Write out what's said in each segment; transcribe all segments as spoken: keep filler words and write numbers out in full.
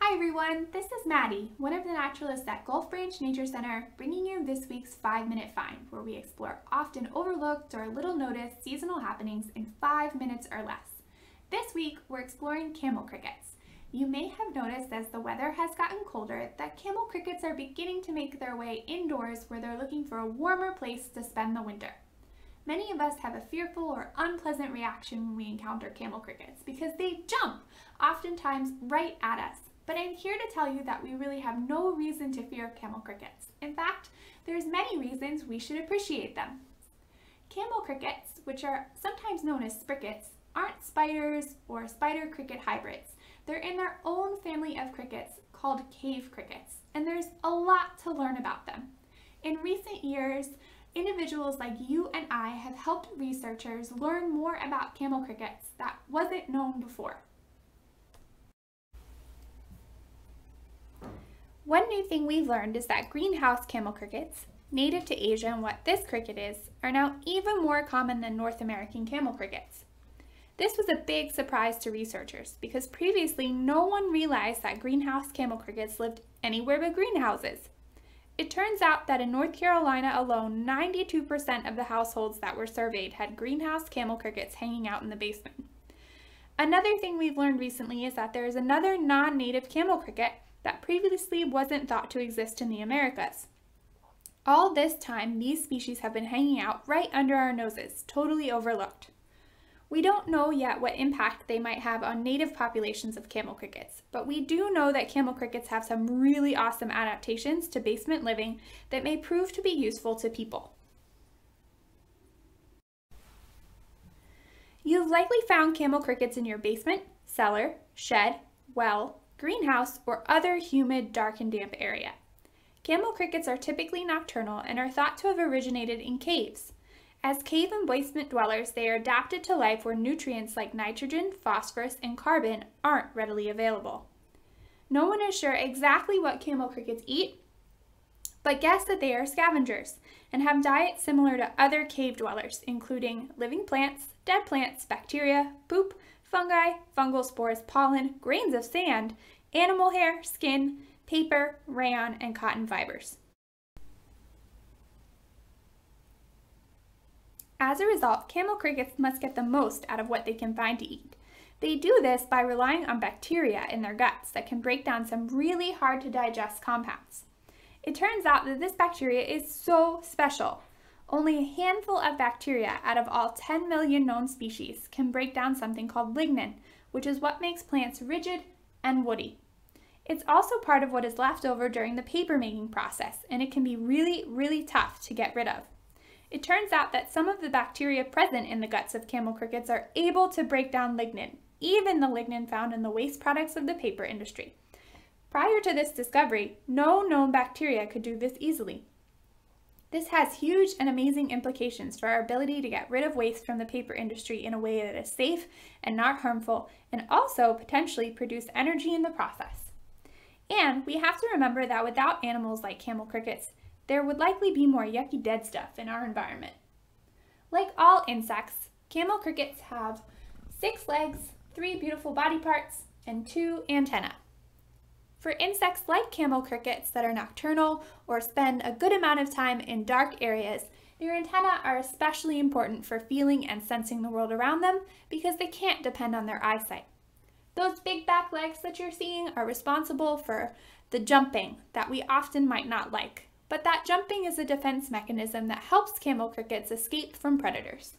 Hi everyone, this is Maddie, one of the naturalists at Gulf Branch Nature Center, bringing you this week's five minute Find, where we explore often overlooked or little noticed seasonal happenings in five minutes or less. This week, we're exploring camel crickets. You may have noticed as the weather has gotten colder that camel crickets are beginning to make their way indoors where they're looking for a warmer place to spend the winter. Many of us have a fearful or unpleasant reaction when we encounter camel crickets because they jump, oftentimes right at us. But I'm here to tell you that we really have no reason to fear camel crickets. In fact, there's many reasons we should appreciate them. Camel crickets, which are sometimes known as sprickets, aren't spiders or spider cricket hybrids. They're in their own family of crickets called cave crickets, and there's a lot to learn about them. In recent years, individuals like you and I have helped researchers learn more about camel crickets that wasn't known before. One new thing we've learned is that greenhouse camel crickets, native to Asia and what this cricket is, are now even more common than North American camel crickets. This was a big surprise to researchers because previously no one realized that greenhouse camel crickets lived anywhere but greenhouses. It turns out that in North Carolina alone, ninety-two percent of the households that were surveyed had greenhouse camel crickets hanging out in the basement. Another thing we've learned recently is that there is another non-native camel cricket that previously wasn't thought to exist in the Americas. All this time, these species have been hanging out right under our noses, totally overlooked. We don't know yet what impact they might have on native populations of camel crickets, but we do know that camel crickets have some really awesome adaptations to basement living that may prove to be useful to people. You've likely found camel crickets in your basement, cellar, shed, well, greenhouse, or other humid, dark, and damp area. Camel crickets are typically nocturnal and are thought to have originated in caves. As cave and basement dwellers, they are adapted to life where nutrients like nitrogen, phosphorus, and carbon aren't readily available. No one is sure exactly what camel crickets eat, but guess that they are scavengers and have diets similar to other cave dwellers, including living plants, dead plants, bacteria, poop, fungi, fungal spores, pollen, grains of sand, animal hair, skin, paper, rayon, and cotton fibers. As a result, camel crickets must get the most out of what they can find to eat. They do this by relying on bacteria in their guts that can break down some really hard to digest compounds. It turns out that this bacteria is so special. Only a handful of bacteria out of all ten million known species can break down something called lignin, which is what makes plants rigid and woody. It's also part of what is left over during the paper making process, and it can be really, really tough to get rid of. It turns out that some of the bacteria present in the guts of camel crickets are able to break down lignin, even the lignin found in the waste products of the paper industry. Prior to this discovery, no known bacteria could do this easily. This has huge and amazing implications for our ability to get rid of waste from the paper industry in a way that is safe and not harmful, and also potentially produce energy in the process. And we have to remember that without animals like camel crickets, there would likely be more yucky dead stuff in our environment. Like all insects, camel crickets have six legs, three beautiful body parts, and two antennae. For insects like camel crickets that are nocturnal or spend a good amount of time in dark areas, their antennae are especially important for feeling and sensing the world around them because they can't depend on their eyesight. Those big back legs that you're seeing are responsible for the jumping that we often might not like, but that jumping is a defense mechanism that helps camel crickets escape from predators.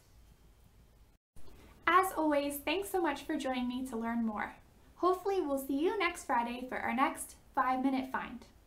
As always, thanks so much for joining me to learn more. Hopefully we'll see you next Friday for our next five minute Find.